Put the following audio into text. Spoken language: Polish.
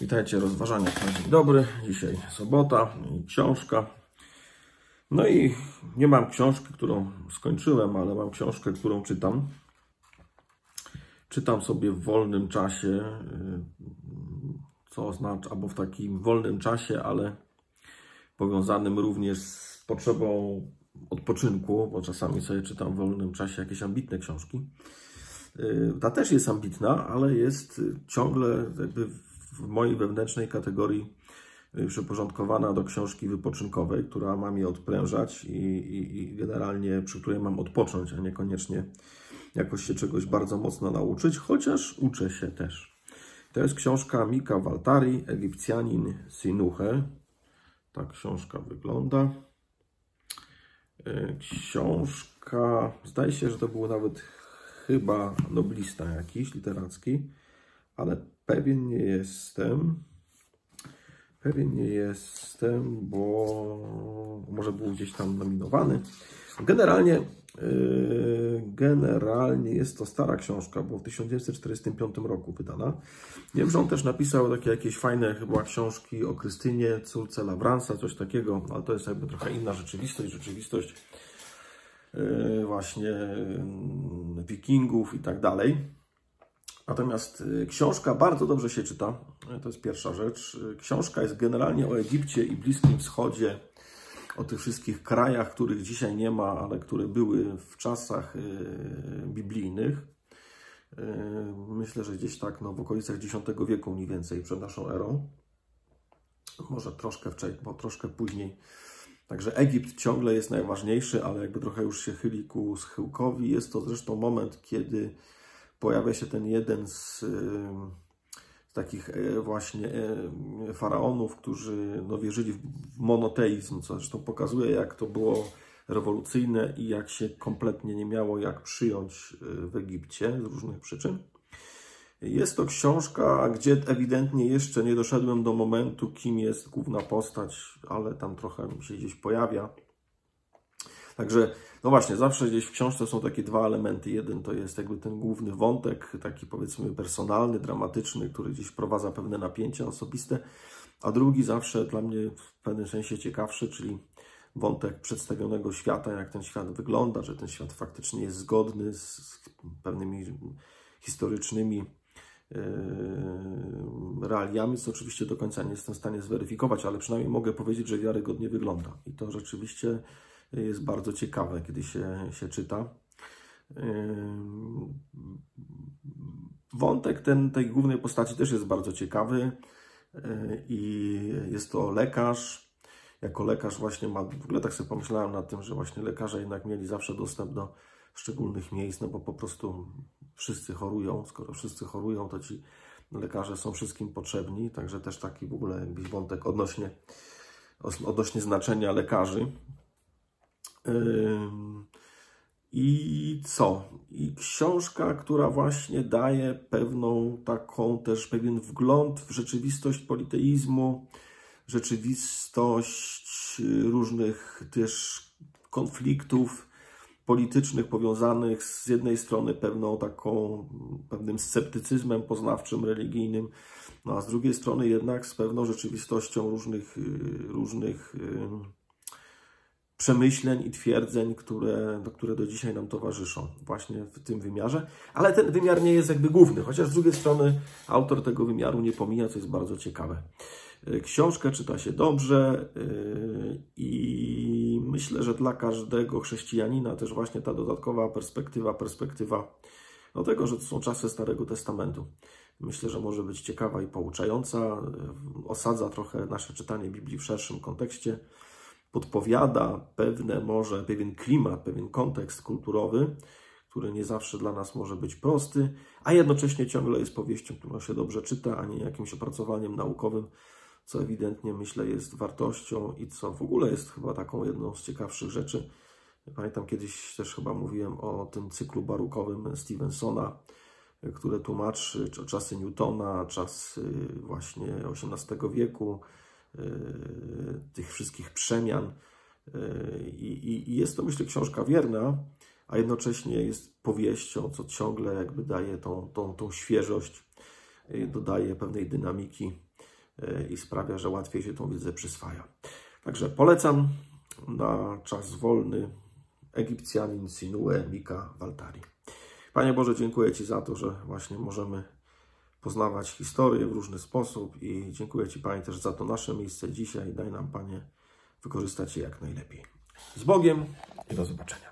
Witajcie, rozważania na dzień dobry. Dzisiaj sobota i książka. No i nie mam książki, którą skończyłem, ale mam książkę, którą czytam. Czytam sobie w wolnym czasie, co oznacza, albo w takim wolnym czasie, ale powiązanym również z potrzebą odpoczynku, bo czasami sobie czytam w wolnym czasie jakieś ambitne książki. Ta też jest ambitna, ale jest ciągle jakby w mojej wewnętrznej kategorii przyporządkowana do książki wypoczynkowej, która ma mnie odprężać i generalnie przy której mam odpocząć, a niekoniecznie jakoś się czegoś bardzo mocno nauczyć, chociaż uczę się też. To jest książka Mika Waltari, Egipcjanin Sinuhe. Ta książka wygląda. Książka, zdaje się, że to był nawet chyba noblista jakiś literacki, ale pewien nie jestem. Bo może był gdzieś tam nominowany. Generalnie jest to stara książka, bo w 1945 roku wydana. Wiem, że on też napisał takie jakieś fajne chyba książki o Krystynie, córce Lawransa, coś takiego, ale to jest jakby trochę inna rzeczywistość właśnie wikingów i tak dalej. Natomiast książka bardzo dobrze się czyta, to jest pierwsza rzecz. Książka jest generalnie o Egipcie i Bliskim Wschodzie, o tych wszystkich krajach, których dzisiaj nie ma, ale które były w czasach biblijnych. Myślę, że gdzieś tak w okolicach X wieku mniej więcej przed naszą erą. Może troszkę wcześniej, bo troszkę później. Także Egipt ciągle jest najważniejszy, ale jakby trochę już się chyli ku schyłkowi. Jest to zresztą moment, kiedy pojawia się ten jeden z takich właśnie faraonów, którzy wierzyli w monoteizm, co zresztą pokazuje, jak to było rewolucyjne i jak się kompletnie nie miało jak przyjąć w Egipcie z różnych przyczyn. Jest to książka, gdzie ewidentnie jeszcze nie doszedłem do momentu, kim jest główna postać, ale tam trochę mi się gdzieś pojawia. Także, no właśnie, zawsze gdzieś w książce są takie dwa elementy. Jeden to jest jakby ten główny wątek, taki powiedzmy personalny, dramatyczny, który gdzieś wprowadza pewne napięcia osobiste, a drugi zawsze dla mnie w pewnym sensie ciekawszy, czyli wątek przedstawionego świata, jak ten świat wygląda, że ten świat faktycznie jest zgodny z pewnymi historycznymi realiami, co oczywiście do końca nie jestem w stanie zweryfikować, ale przynajmniej mogę powiedzieć, że wiarygodnie wygląda. I to rzeczywiście jest bardzo ciekawe, kiedy się czyta. Wątek tej głównej postaci też jest bardzo ciekawy i jest to lekarz. Jako lekarz właśnie w ogóle tak sobie pomyślałem nad tym, że właśnie lekarze jednak mieli zawsze dostęp do szczególnych miejsc, no bo po prostu wszyscy chorują. Skoro wszyscy chorują, to ci lekarze są wszystkim potrzebni. Także też taki w ogóle jakiś wątek odnośnie znaczenia lekarzy. I co? I książka, która właśnie daje pewien wgląd w rzeczywistość politeizmu, rzeczywistość różnych też konfliktów politycznych powiązanych z jednej strony pewnym sceptycyzmem poznawczym, religijnym, no a z drugiej strony jednak z pewną rzeczywistością różnych przemyśleń i twierdzeń, które do dzisiaj nam towarzyszą właśnie w tym wymiarze. Ale ten wymiar nie jest jakby główny, chociaż z drugiej strony autor tego wymiaru nie pomija, co jest bardzo ciekawe. Książkę czyta się dobrze i myślę, że dla każdego chrześcijanina też właśnie ta dodatkowa perspektywa do tego, że to są czasy Starego Testamentu. Myślę, że może być ciekawa i pouczająca. Osadza trochę nasze czytanie Biblii w szerszym kontekście. Podpowiada pewien klimat, pewien kontekst kulturowy, który nie zawsze dla nas może być prosty, a jednocześnie ciągle jest powieścią, którą się dobrze czyta, a nie jakimś opracowaniem naukowym, co ewidentnie myślę jest wartością i co w ogóle jest chyba taką jedną z ciekawszych rzeczy. Pamiętam kiedyś też chyba mówiłem o tym cyklu barukowym Stevensona, które tłumaczy czasy Newtona, czas właśnie XVIII wieku, tych wszystkich przemian i jest to, myślę, książka wierna, a jednocześnie jest powieścią, co ciągle jakby daje tą świeżość, dodaje pewnej dynamiki i sprawia, że łatwiej się tą wiedzę przyswaja. Także polecam na czas wolny Egipcjanin Sinue Mika Waltari. Panie Boże, dziękuję Ci za to, że właśnie możemy poznawać historię w różny sposób i dziękuję Ci, Panie, też za to nasze miejsce dzisiaj. Daj nam, Panie, wykorzystać je jak najlepiej. Z Bogiem i do zobaczenia.